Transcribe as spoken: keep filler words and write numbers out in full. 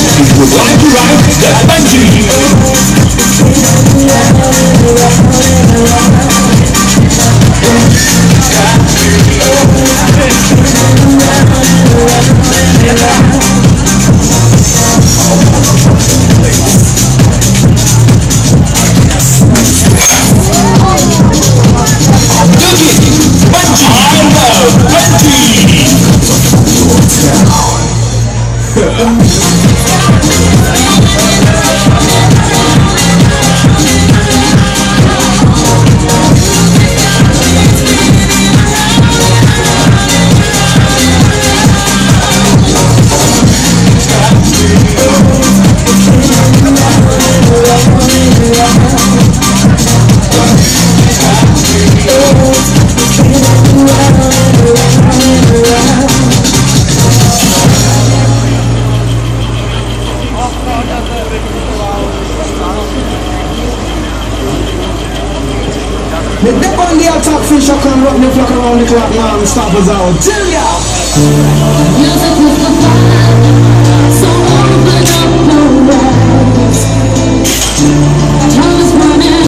If you would like to ride the bungee. The dip on the attack fish I can rock the flock around the clock non-stop as I will tell ya.